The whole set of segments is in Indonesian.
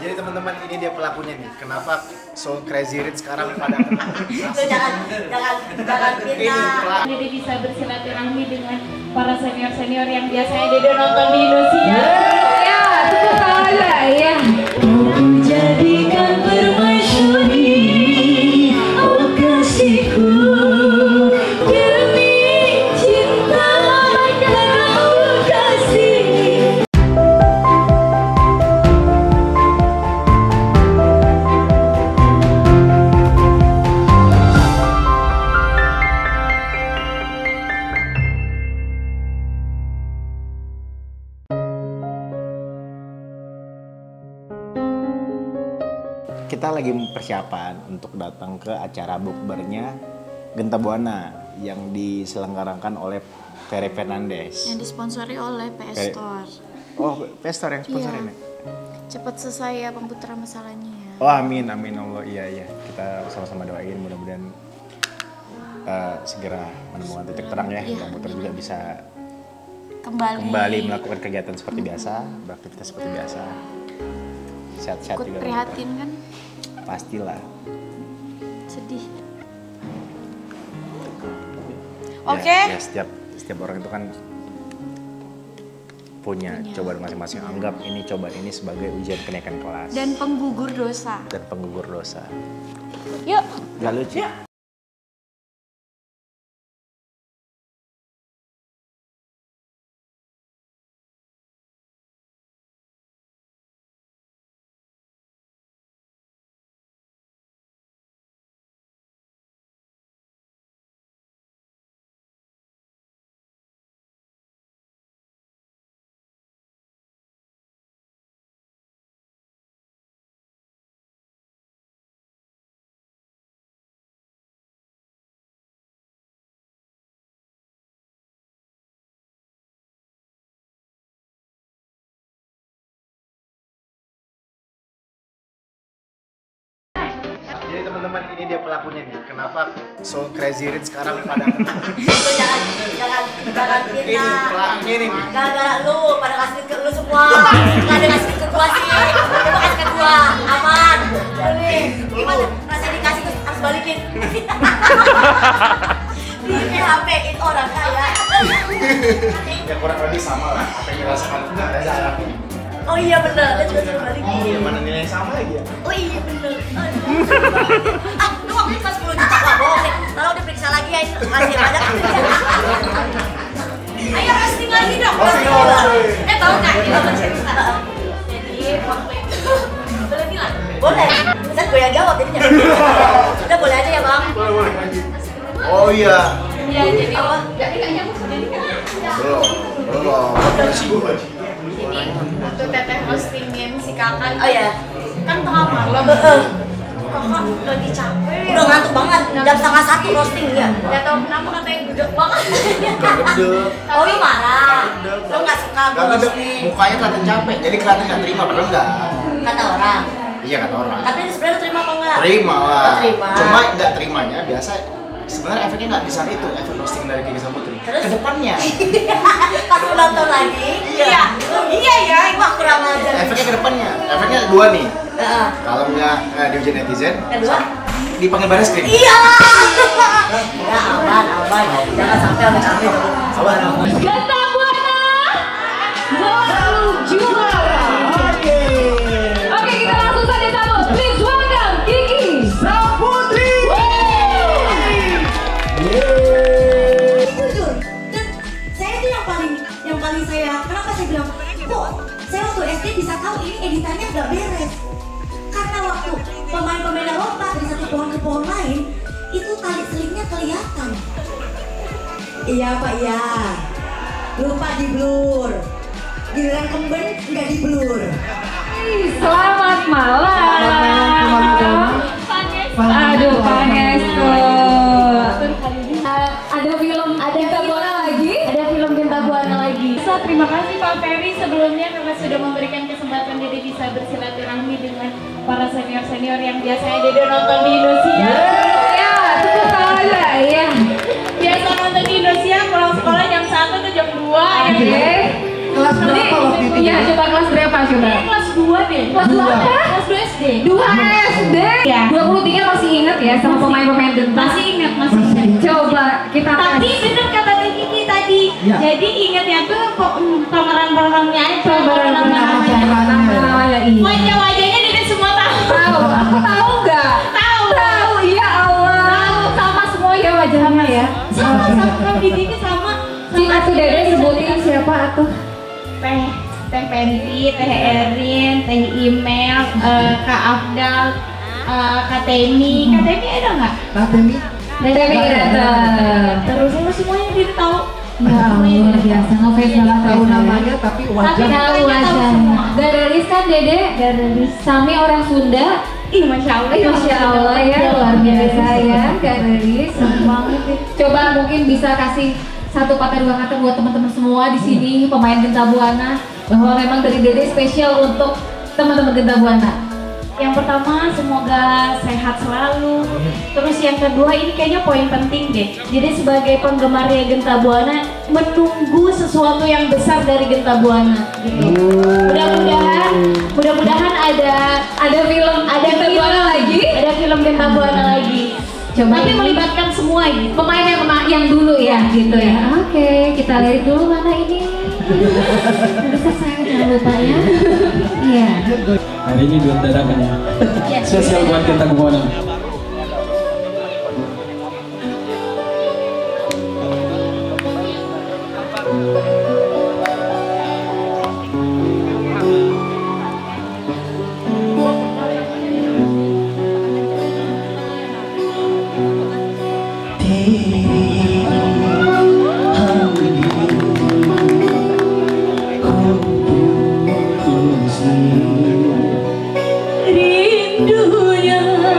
Jadi teman-teman, ini dia pelakunya nih. Kenapa so crazy rich sekarang pada jangan fitnah. Dede bisa bersilaturahmi dengan para senior-senior yang biasanya Dede nonton di Indonesia. Ya, tepuk tangan ya. Jadikan permaisuri, oh kasihku. Kita lagi persiapan untuk datang ke acara bukbernya Genta Buana yang diselenggarakan oleh Ferry Fernandes. Yang disponsori oleh PS Store. Oh, PS Store yang sponsorin ya? Cepat selesai ya pemutaran masalahnya ya. Oh amin, amin Allah, iya. Kita sama-sama doain mudah-mudahan segera menemukan titik terang ya. Komputer juga bisa kembali melakukan kegiatan seperti biasa, beraktivitas seperti biasa. Sehat-sehat Ikut juga. prihatin kan? Pastilah. Sedih. Ya, Oke. ya, setiap orang itu kan punya cobaan masing-masing. Anggap ini cobaan ini sebagai ujian kenaikan kelas. Dan penggugur dosa. Yuk. Gak lucu. Jadi teman-teman, ini dia pelakunya nih. Kenapa so crazy rich sekarang pada jangan ini fitnah. pelakunya nih. Gara-gara lu pada kasih ke lu semua. Enggak ada kasih ke gua sih. Coba kasih ke gua. Aman. Nih, gimana? Rasanya dikasih terus harus balikin. Ini HP-in orang kaya. Ya kurang lebih sama lah. Apa yang dirasakan enggak ada jaraknya. Oh iya benar, dia juga suruh balikin. Iya, mana nilai sama lagi ya? Oh iya benar. Lu waktu itu 10 juta lah bohong. Kalau diperiksa lagi ya kasih banyak. Ayo roasting lagi dong. Tahu nggak kita bercerita? Jadi waktu itu boleh bilang? Boleh. Kan gue yang jawab jadinya. Udah boleh aja ya bang. Boleh. Oh iya. Ya jadi Apa? jadi nggak nyambung jadi kan? Belum. Ini waktu teteh hostingin si kakak. Oh ya. Kan tengah malam. Kakak lagi capek. Udah ngantuk banget. Jam 12:30 roasting ya. Gak tau kenapa katanya gede banget. Gede. Oh lu marah. Lu nggak suka gue Gak gede. roasting. Mukanya kelihatan capek. Jadi kelihatan nggak terima padahal enggak. Kata orang. Iya kata orang. Tapi sebenarnya lu terima apa enggak? Terima lah. Oh, terima. Cuma nggak terimanya biasa. Sebenarnya efeknya nggak bisa itu, efek roasting dari Gigi Samutri. Terus? Kedepannya. Pas lu nonton lagi. Iya. Iya ya. Wah kurang ajar. Efeknya kedepannya. Efeknya dua nih. Heeh. Kalau nggak diuji netizen, Kedua? dipanggil baris krim. Iya. Ya aman. Jangan sampai amit-amit. Sabar. Genta Buana baru juara. Oke, kita langsung saja sambut. Please welcome Gigi Samutri. Jujur. Dan saya itu yang paling saya kenapa saya bilang kok saya waktu SD bisa tahu ini editannya nggak beres. Karena waktu pemain-pemain lompat dari satu pohon ke pohon lain itu tali selingnya kelihatan. Iya Pak ya. Lupa di blur. Giliran kemben nggak di blur. Selamat malam. Aduh, Pangestu. Ada film Genta Buana lagi? Ada film Genta Buana lagi. Terima kasih Pak Ferry sebelumnya karena sudah memberikan kesempatan Dede bisa bersilaturahmi dengan para senior-senior yang biasanya Dede nonton di Indonesia. Ya, tepuk tangan ya. Biasa nonton di Indonesia pulang sekolah jam 1 atau jam 2 ya. Kelas berapa waktu itu? Iya, coba kelas berapa coba? Kelas 2 deh. Kelas 2 kan? SD. 2 SD? Ya. 23 masih ingat ya sama pemain-pemain dental? Masih ingat. Coba kita Tapi bener kata Teh Kiki tadi. Ya. Jadi ingatnya tuh pemeran-pemerannya aja. namanya ini. Wajah-wajahnya Dede semua tahu. Aku tahu nggak? Tahu, ya Allah. Sama semua ya wajahnya ya. Sama kalau di sini sama. Atuh Dede sebutin siapa atuh? Teh Penti, Teh Erin, Teh Imel, Kak Afdal, Kak Temi. Kak Temi ada nggak? Temi. Temi datang. Terus semuanya dia tahu. Ya luar biasa, ngefans banget Tahu namanya tapi Tapi wajah. tahu wajahnya. Garelis kan Dede? Garelis. Sami orang Sunda. Ih, Masya Allah. Masya Allah ya, luar biasa ya, Garelis. Coba mungkin bisa kasih satu patah dua kata buat teman-teman semua di sini pemain Genta Buana bahwa memang dari Dede spesial untuk teman-teman Genta Buana. Yang pertama semoga sehat selalu. Terus yang kedua ini kayaknya poin penting deh. Jadi sebagai penggemarnya Genta Buana menunggu sesuatu yang besar dari Genta Buana gitu. Mudah-mudahan ada film Genta Buana lagi. Ada film Genta Buana lagi. Coba Tapi ini melibatkan semua gitu. pemain yang dulu ya gitu ya. Oke, kita lihat dulu mana ini. Bisa saya jangan lupa ya. Iya. Hari ini duet dadakan ya. Spesial buat Genta Buana. Rindunya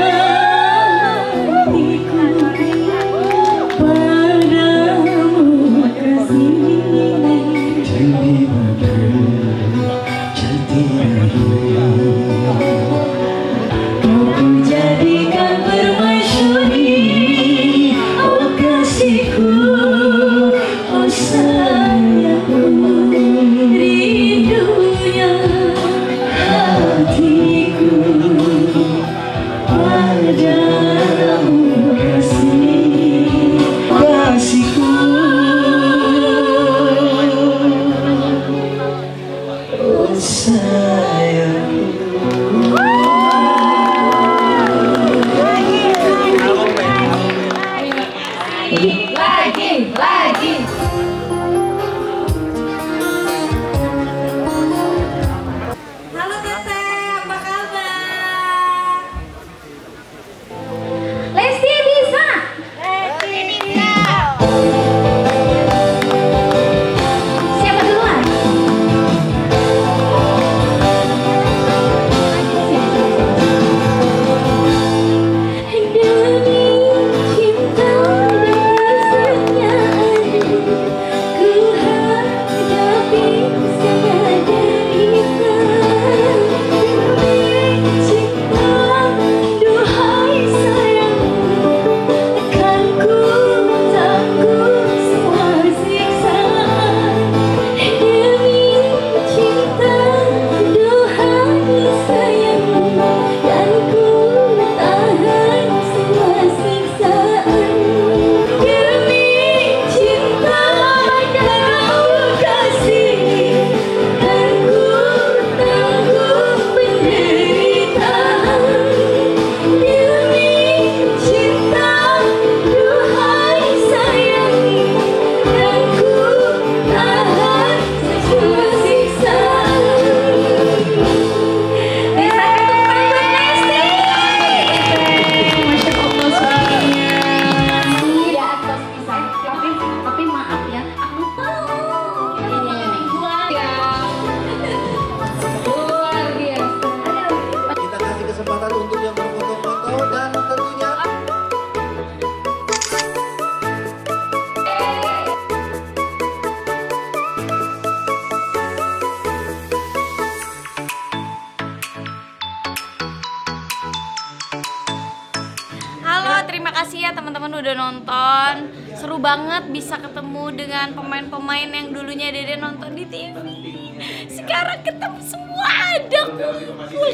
terima kasih ya teman-teman udah nonton. Seru banget bisa ketemu dengan pemain-pemain yang dulunya Dede nonton di TV. Sekarang ketemu semua, ada kumpul.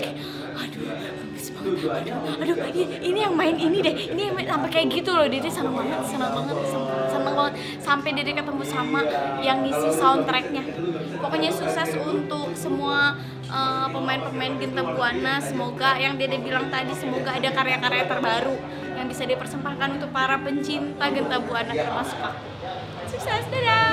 aduh ini yang main ini deh, ini yang main, sampai kayak gitu loh. Dede seneng banget sampai Dede ketemu sama yang ngisi soundtracknya. Pokoknya sukses untuk semua pemain-pemain Genta Buana. Semoga yang Dede bilang tadi, semoga ada karya-karya terbaru yang bisa dipersembahkan untuk para pencinta Genta Buana termasuk aku. Sukses, dadah.